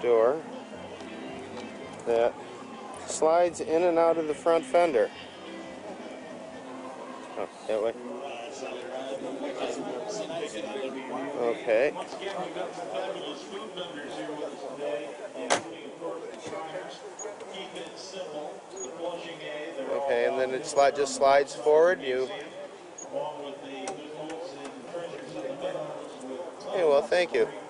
door that slides in and out of the front fender. Oh, that way. Okay. Okay, and then it just slides forward. Okay, well, thank you.